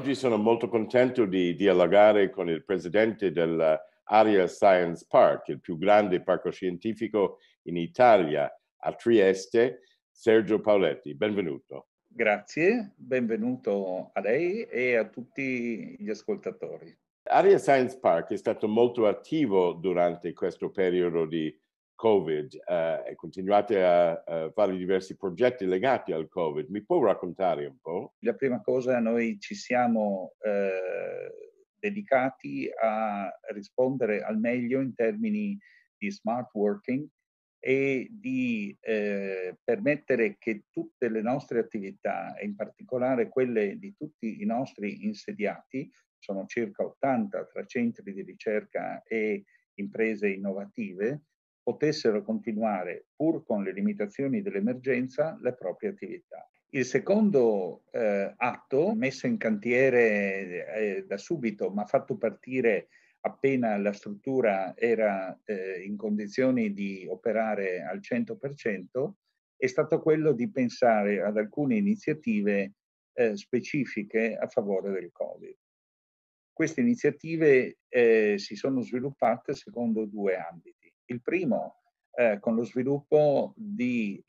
Oggi sono molto contento di dialogare con il presidente dell'Aria Science Park, il più grande parco scientifico in Italia, a Trieste, Sergio Pauletti. Benvenuto. Grazie, benvenuto a lei e a tutti gli ascoltatori. Aria Science Park è stato molto attivo durante questo periodo di Covid e continuate a fare diversi progetti legati al Covid. Mi può raccontare un po'? La prima cosa, noi ci siamo dedicati a rispondere al meglio in termini di smart working e di permettere che tutte le nostre attività, e in particolare quelle di tutti i nostri insediati, sono circa 80 tra centri di ricerca e imprese innovative, potessero continuare, pur con le limitazioni dell'emergenza, le proprie attività. Il secondo atto, messo in cantiere da subito, ma fatto partire appena la struttura era in condizioni di operare al 100%, è stato quello di pensare ad alcune iniziative specifiche a favore del Covid. Queste iniziative si sono sviluppate secondo due ambiti. Il primo con lo sviluppo di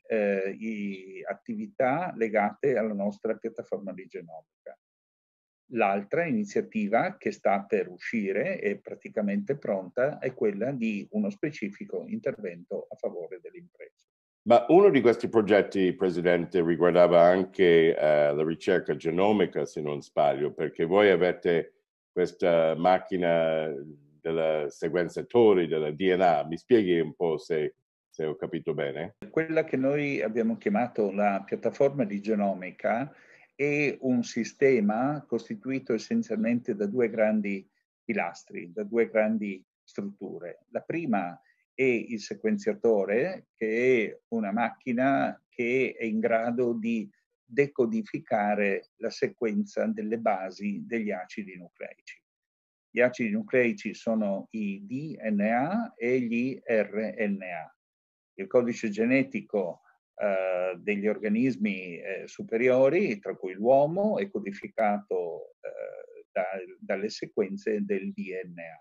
attività legate alla nostra piattaforma di genomica. L'altra iniziativa che sta per uscire, è praticamente pronta, è quella di uno specifico intervento a favore delle imprese. Ma uno di questi progetti, Presidente, riguardava anche la ricerca genomica, se non sbaglio, perché voi avete questa macchina della sequenzatori, della DNA. Mi spieghi un po' se ho capito bene? Quella che noi abbiamo chiamato la piattaforma di genomica è un sistema costituito essenzialmente da due grandi pilastri, da due grandi strutture. La prima è il sequenziatore, che è una macchina che è in grado di decodificare la sequenza delle basi degli acidi nucleici. Gli acidi nucleici sono i DNA e gli RNA. Il codice genetico degli organismi superiori, tra cui l'uomo, è codificato dalle sequenze del DNA.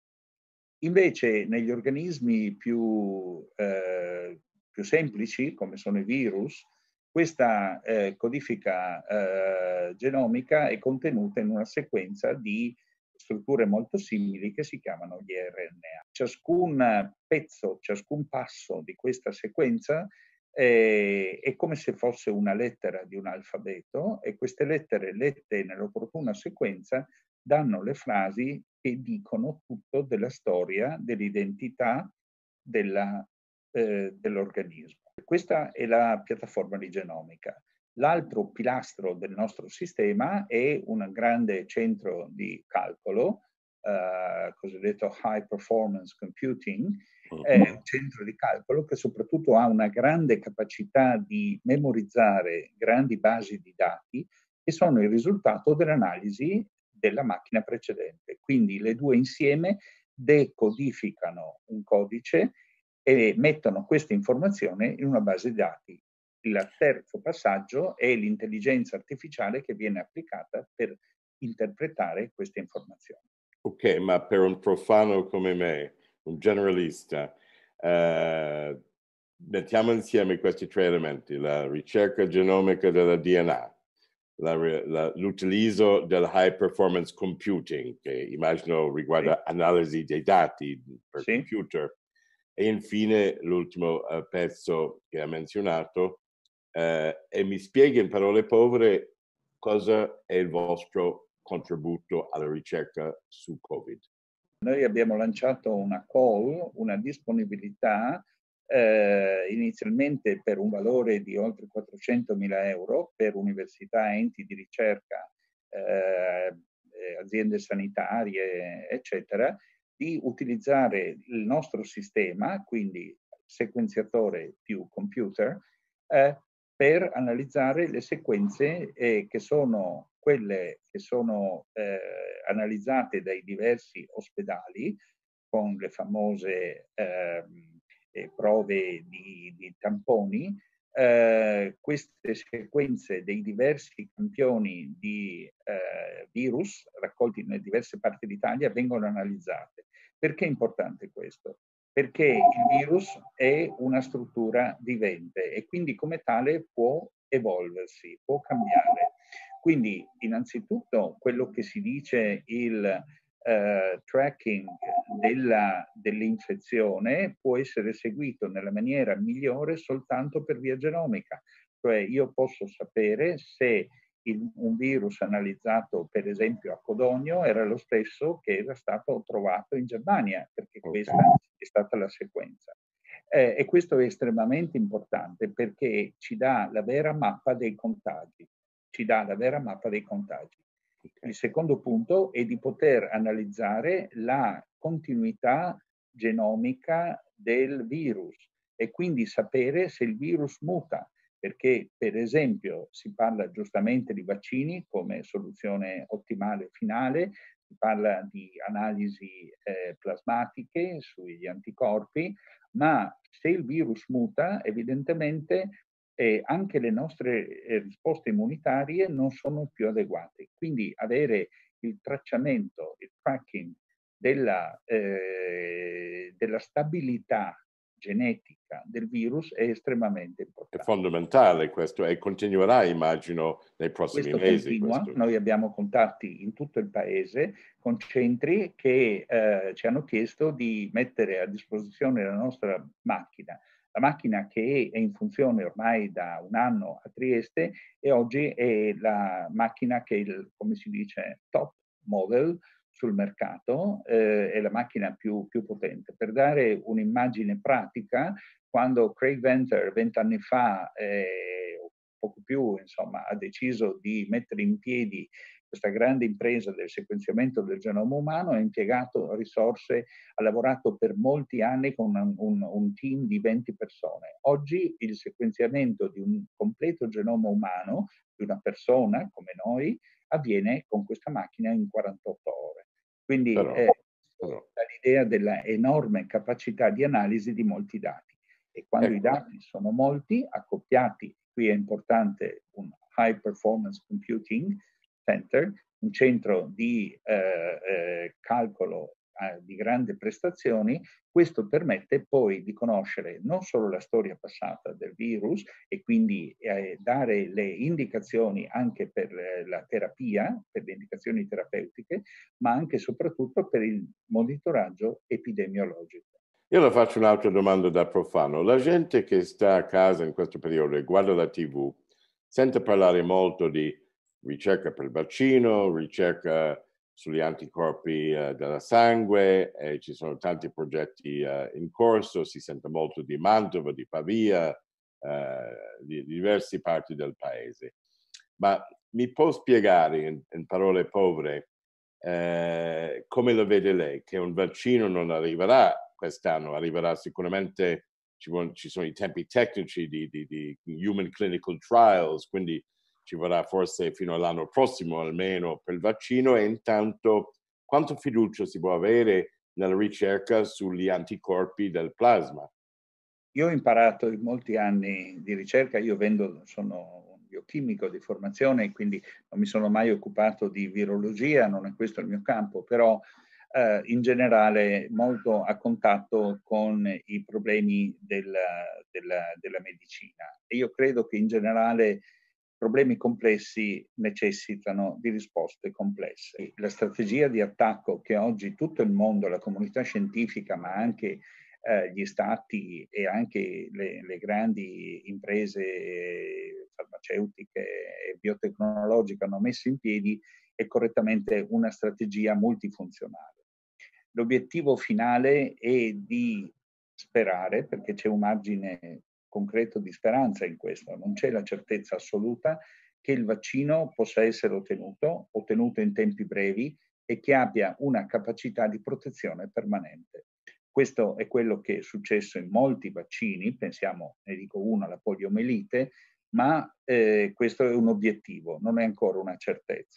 Invece negli organismi più semplici, come sono i virus, questa codifica genomica è contenuta in una sequenza di strutture molto simili che si chiamano gli RNA. Ciascun pezzo, ciascun passo di questa sequenza è come se fosse una lettera di un alfabeto, e queste lettere lette nell'opportuna sequenza danno le frasi che dicono tutto della storia, dell'identità dell'organismo. Questa è la piattaforma di genomica. L'altro pilastro del nostro sistema è un grande centro di calcolo, cosiddetto High Performance Computing, è un centro di calcolo che soprattutto ha una grande capacità di memorizzare grandi basi di dati che sono il risultato dell'analisi della macchina precedente. Quindi le due insieme decodificano un codice e mettono questa informazione in una base di dati. Il terzo passaggio è l'intelligenza artificiale che viene applicata per interpretare queste informazioni. Ok, ma per un profano come me, un generalista, mettiamo insieme questi tre elementi: la ricerca genomica della DNA, l'utilizzo del high performance computing, che immagino riguarda analisi dei dati per computer, e infine l'ultimo pezzo che ha menzionato, e mi spieghi in parole povere cosa è il vostro contributo alla ricerca su Covid. Noi abbiamo lanciato una call, una disponibilità inizialmente per un valore di oltre 400.000 euro per università, enti di ricerca, aziende sanitarie, eccetera, di utilizzare il nostro sistema, quindi sequenziatore più computer, per analizzare le sequenze che sono quelle che sono analizzate dai diversi ospedali con le famose prove di tamponi, queste sequenze dei diversi campioni di virus raccolti nelle diverse parti d'Italia vengono analizzate. Perché è importante questo? Perché il virus è una struttura vivente e quindi come tale può evolversi, può cambiare. Quindi innanzitutto quello che si dice il tracking dell'infezione può essere seguito nella maniera migliore soltanto per via genomica. Cioè io posso sapere se un virus analizzato per esempio a Codogno era lo stesso che era stato trovato in Germania, perché questa è stata la sequenza. E questo è estremamente importante perché ci dà la vera mappa dei contagi. Ci dà la vera mappa dei contagi. Il secondo punto è di poter analizzare la continuità genomica del virus e quindi sapere se il virus muta, perché per esempio si parla giustamente di vaccini come soluzione ottimale finale, si parla di analisi plasmatiche sugli anticorpi, ma se il virus muta evidentemente anche le nostre risposte immunitarie non sono più adeguate. Quindi avere il tracciamento, il tracking della stabilità genetica del virus è estremamente importante. È fondamentale questo e continuerà, immagino, nei prossimi mesi. Questo. Noi abbiamo contatti in tutto il paese con centri che ci hanno chiesto di mettere a disposizione la nostra macchina. La macchina che è in funzione ormai da un anno a Trieste e oggi è la macchina che è come si dice, top model sul mercato, è la macchina più potente. Per dare un'immagine pratica, quando Craig Venter 20 anni fa, poco più, insomma, ha deciso di mettere in piedi questa grande impresa del sequenziamento del genoma umano, ha impiegato risorse, ha lavorato per molti anni con un team di 20 persone. Oggi il sequenziamento di un completo genoma umano, di una persona come noi, avviene con questa macchina in 48 ore. Quindi dà l'idea della enorme capacità di analisi di molti dati. E quando i dati sono molti, accoppiati, qui è importante un High Performance Computing Center, un centro di calcolo di grandi prestazioni, questo permette poi di conoscere non solo la storia passata del virus e quindi dare le indicazioni anche per la terapia, per le indicazioni terapeutiche, ma anche e soprattutto per il monitoraggio epidemiologico. Io le faccio un'altra domanda da profano. La gente che sta a casa in questo periodo e guarda la TV sente parlare molto di ricerca per il vaccino, ricerca sugli anticorpi della sangue, e ci sono tanti progetti in corso, si sente molto di Mantova, di Pavia, di diverse parti del paese. Ma mi può spiegare in parole povere come lo vede lei? Che un vaccino non arriverà quest'anno, arriverà sicuramente, ci sono i tempi tecnici di human clinical trials, quindi ci vorrà forse fino all'anno prossimo almeno per il vaccino, e intanto quanto fiducia si può avere nella ricerca sugli anticorpi del plasma? Io ho imparato in molti anni di ricerca, sono un biochimico di formazione e quindi non mi sono mai occupato di virologia, non è questo il mio campo, però in generale molto a contatto con i problemi della medicina. E io credo che in generale problemi complessi necessitano di risposte complesse. La strategia di attacco che oggi tutto il mondo, la comunità scientifica, ma anche gli stati e anche le grandi imprese farmaceutiche e biotecnologiche hanno messo in piedi è correttamente una strategia multifunzionale. L'obiettivo finale è di sperare, perché c'è un margine concreto di speranza in questo, non c'è la certezza assoluta che il vaccino possa essere ottenuto in tempi brevi e che abbia una capacità di protezione permanente. Questo è quello che è successo in molti vaccini, pensiamo, ne dico uno, alla poliomelite, ma questo è un obiettivo, non è ancora una certezza.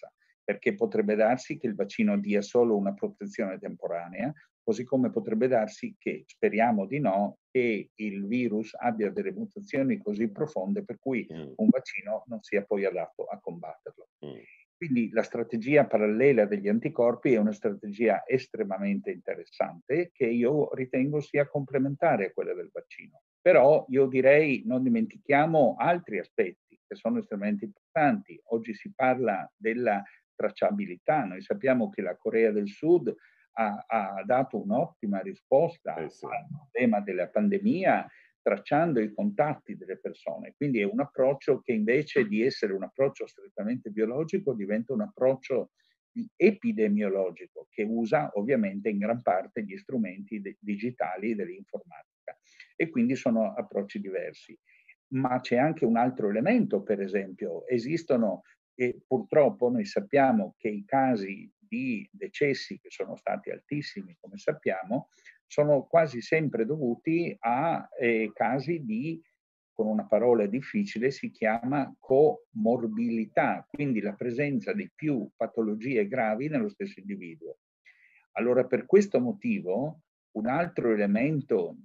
perché potrebbe darsi che il vaccino dia solo una protezione temporanea, così come potrebbe darsi che, speriamo di no, che il virus abbia delle mutazioni così profonde per cui un vaccino non sia poi adatto a combatterlo. Quindi la strategia parallela degli anticorpi è una strategia estremamente interessante che io ritengo sia complementare a quella del vaccino. Però io direi non dimentichiamo altri aspetti che sono estremamente importanti. Oggi si parla della tracciabilità. Noi sappiamo che la Corea del Sud ha dato un'ottima risposta al problema della pandemia tracciando i contatti delle persone. Quindi è un approccio che invece di essere un approccio strettamente biologico diventa un approccio epidemiologico che usa ovviamente in gran parte gli strumenti digitali dell'informatica e quindi sono approcci diversi. Ma c'è anche un altro elemento, per esempio, esistono e purtroppo noi sappiamo che i casi di decessi, che sono stati altissimi, come sappiamo, sono quasi sempre dovuti a casi di, con una parola difficile, si chiama comorbilità, quindi la presenza di più patologie gravi nello stesso individuo. Allora, per questo motivo, un altro elemento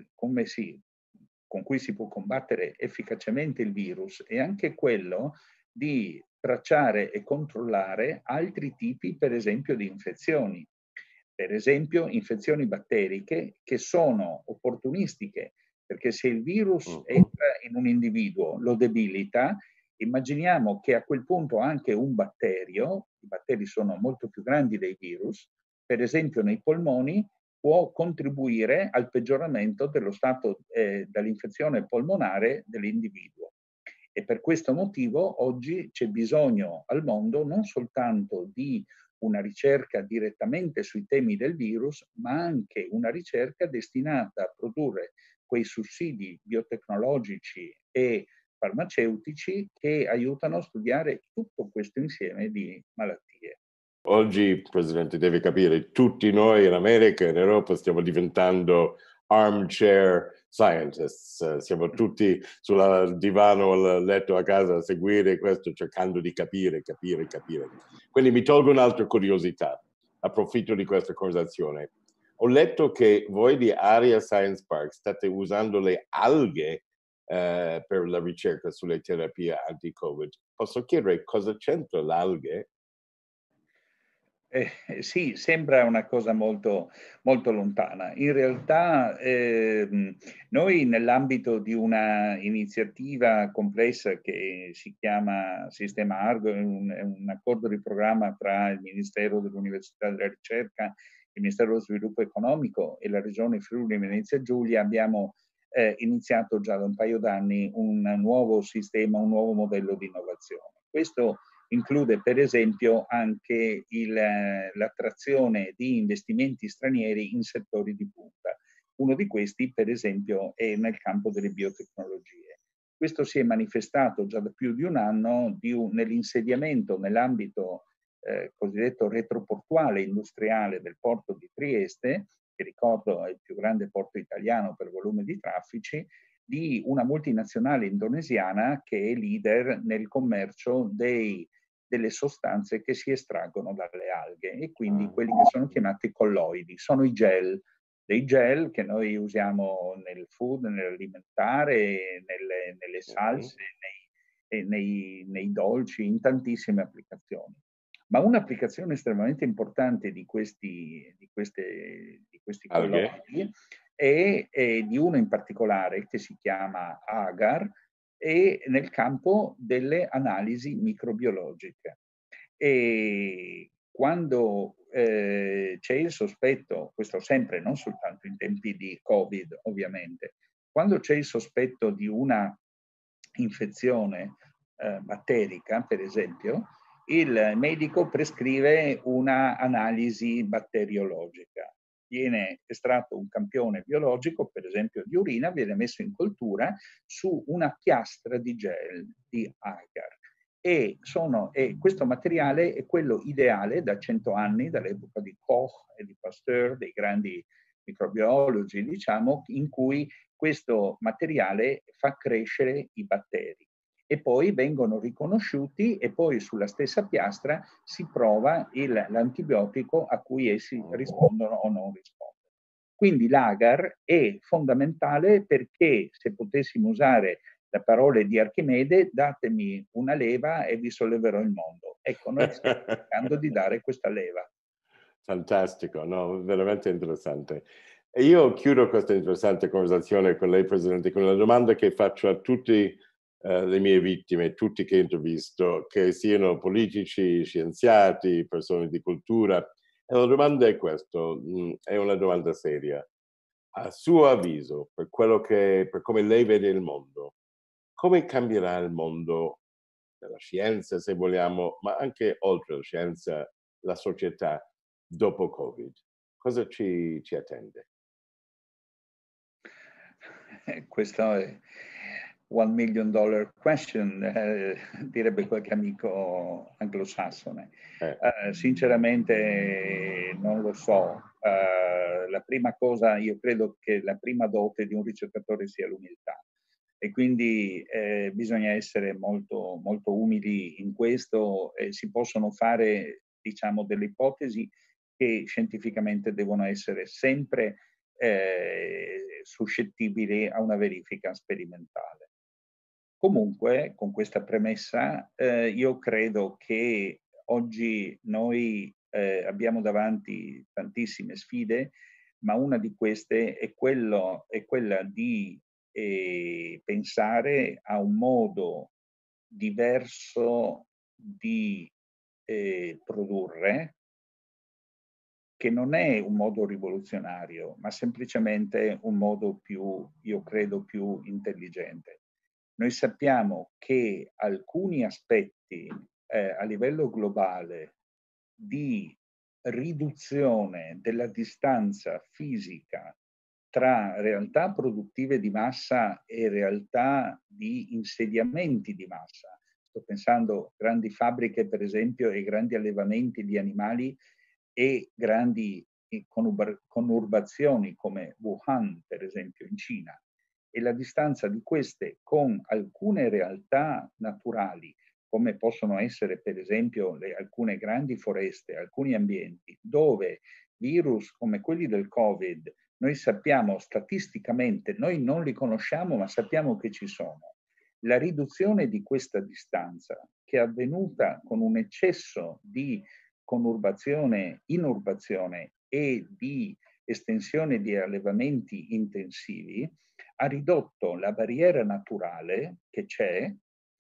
con cui si può combattere efficacemente il virus è anche quello di tracciare e controllare altri tipi, per esempio, di infezioni. Per esempio, infezioni batteriche che sono opportunistiche, perché se il virus entra in un individuo, lo debilita, immaginiamo che a quel punto anche un batterio, i batteri sono molto più grandi dei virus, per esempio nei polmoni, può contribuire al peggioramento dello stato dall'infezione polmonare dell'individuo. E per questo motivo oggi c'è bisogno al mondo non soltanto di una ricerca direttamente sui temi del virus, ma anche una ricerca destinata a produrre quei sussidi biotecnologici e farmaceutici che aiutano a studiare tutto questo insieme di malattie. Oggi, Presidente, deve capire, tutti noi in America e in Europa stiamo diventando armchair scientists, siamo tutti sul divano o al letto a casa a seguire questo, cercando di capire. Quindi mi tolgo un'altra curiosità, approfitto di questa conversazione. Ho letto che voi di Aria Science Park state usando le alghe per la ricerca sulle terapie anti-Covid. Posso chiedere cosa c'entra l'alghe? Sì, sembra una cosa molto, molto lontana. In realtà noi nell'ambito di una iniziativa complessa che si chiama Sistema Argo, è un accordo di programma tra il Ministero dell'Università e della Ricerca, il Ministero dello Sviluppo Economico e la Regione Friuli Venezia Giulia, abbiamo iniziato già da un paio d'anni un nuovo sistema, un nuovo modello di innovazione. Questo include per esempio anche l'attrazione di investimenti stranieri in settori di punta. Uno di questi, per esempio, è nel campo delle biotecnologie. Questo si è manifestato già da più di un anno nell'insediamento nell'ambito cosiddetto retroportuale industriale del porto di Trieste, che ricordo è il più grande porto italiano per volume di traffici, di una multinazionale indonesiana che è leader nel commercio delle sostanze che si estraggono dalle alghe e quindi quelli che sono chiamati colloidi, sono i gel, dei gel che noi usiamo nel food, nell'alimentare, nelle salse, nei dolci, in tantissime applicazioni. Ma un'applicazione estremamente importante di questi colloidi è di uno in particolare che si chiama agar, e nel campo delle analisi microbiologiche. E quando c'è il sospetto, questo sempre non soltanto in tempi di Covid ovviamente, quando c'è il sospetto di una infezione batterica, per esempio, il medico prescrive una analisi batteriologica. Viene estratto un campione biologico, per esempio di urina, viene messo in coltura su una piastra di gel di agar. E questo materiale è quello ideale da 100 anni, dall'epoca di Koch e di Pasteur, dei grandi microbiologi, diciamo, in cui questo materiale fa crescere i batteri. e poi vengono riconosciuti e poi sulla stessa piastra si prova l'antibiotico a cui essi rispondono o non rispondono. Quindi l'agar è fondamentale perché, se potessimo usare le parole di Archimede, datemi una leva e vi solleverò il mondo. Ecco, noi stiamo cercando di dare questa leva. Fantastico, no, veramente interessante. E io chiudo questa interessante conversazione con lei, Presidente, con una domanda che faccio a tutte le mie vittime, tutti che intervisto, che siano politici, scienziati, persone di cultura. E la domanda è questa, è una domanda seria. A suo avviso, per come lei vede il mondo, come cambierà il mondo della scienza, se vogliamo, ma anche oltre la scienza, la società dopo Covid? Cosa ci attende? Questo è $1 million question, direbbe qualche amico anglosassone. Sinceramente non lo so. La prima cosa, io credo che la prima dote di un ricercatore sia l'umiltà, e quindi bisogna essere molto, molto umili in questo. Si possono fare, diciamo, delle ipotesi che scientificamente devono essere sempre suscettibili a una verifica sperimentale. Comunque, con questa premessa, io credo che oggi noi abbiamo davanti tantissime sfide, ma una di queste è quella di pensare a un modo diverso di produrre, che non è un modo rivoluzionario, ma semplicemente un modo più, io credo, più intelligente. Noi sappiamo che alcuni aspetti a livello globale di riduzione della distanza fisica tra realtà produttive di massa e realtà di insediamenti di massa. Sto pensando a grandi fabbriche, per esempio, e grandi allevamenti di animali e grandi conurbazioni come Wuhan, per esempio, in Cina. E la distanza di queste con alcune realtà naturali, come possono essere per esempio alcune grandi foreste, alcuni ambienti, dove virus come quelli del Covid, noi sappiamo statisticamente, noi non li conosciamo, ma sappiamo che ci sono. La riduzione di questa distanza, che è avvenuta con un eccesso di conurbazione, inurbazione e di estensione di allevamenti intensivi, ha ridotto la barriera naturale che c'è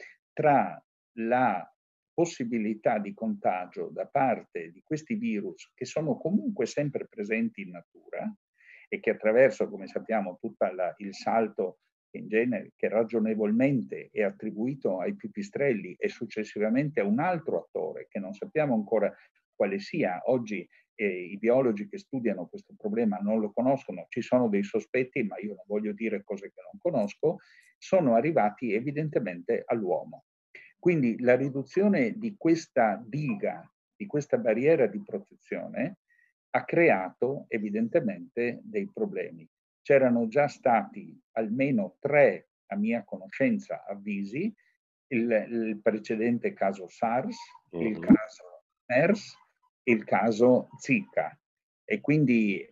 tra la possibilità di contagio da parte di questi virus, che sono comunque sempre presenti in natura e che attraverso, come sappiamo, tutto il salto in genere, che ragionevolmente è attribuito ai pipistrelli e successivamente a un altro attore che non sappiamo ancora quale sia. Oggi i biologi che studiano questo problema non lo conoscono, ci sono dei sospetti, ma io non voglio dire cose che non conosco, sono arrivati evidentemente all'uomo. Quindi la riduzione di questa diga, di questa barriera di protezione, ha creato evidentemente dei problemi. C'erano già stati almeno 3, a mia conoscenza, avvisi: il precedente caso SARS, il caso MERS, il caso Zika. E quindi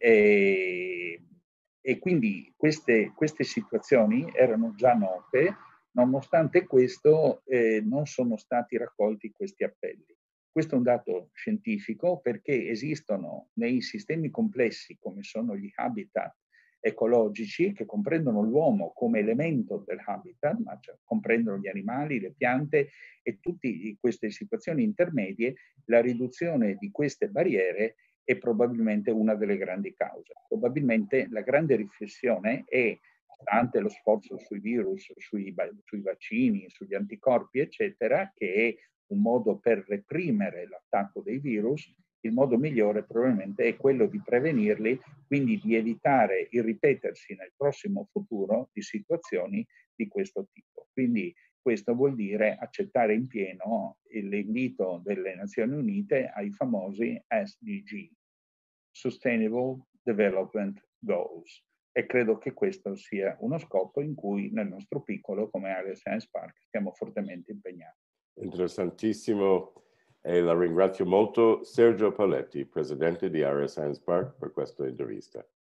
queste situazioni erano già note. Nonostante questo, non sono stati raccolti questi appelli. Questo è un dato scientifico, perché esistono nei sistemi complessi, come sono gli habitat ecologici, che comprendono l'uomo come elemento del habitat, ma comprendono gli animali, le piante e tutte queste situazioni intermedie. La riduzione di queste barriere è probabilmente una delle grandi cause. Probabilmente la grande riflessione è, stante lo sforzo sui virus, sui vaccini, sugli anticorpi, eccetera, che è un modo per reprimere l'attacco dei virus, il modo migliore probabilmente è quello di prevenirli, quindi di evitare il ripetersi nel prossimo futuro di situazioni di questo tipo. Quindi questo vuol dire accettare in pieno l'invito delle Nazioni Unite ai famosi SDG, Sustainable Development Goals. E credo che questo sia uno scopo in cui nel nostro piccolo, come Area Science Park, siamo fortemente impegnati. Interessantissimo. E la ringrazio molto Sergio Paletti, presidente di Area Science Park, per questa intervista.